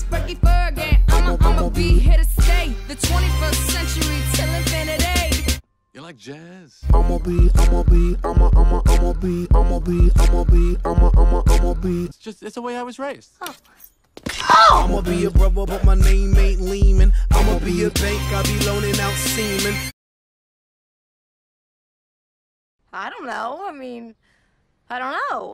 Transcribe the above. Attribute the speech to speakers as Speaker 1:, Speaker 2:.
Speaker 1: Fergie Fergie, I'ma be here to stay. The 21st century till infinity.
Speaker 2: You like jazz? It's the way I was raised.
Speaker 3: I'ma be a brother, but my name ain't Lehman. I'ma be a bank, I be loaning out semen.
Speaker 4: I don't know. I mean, I don't know.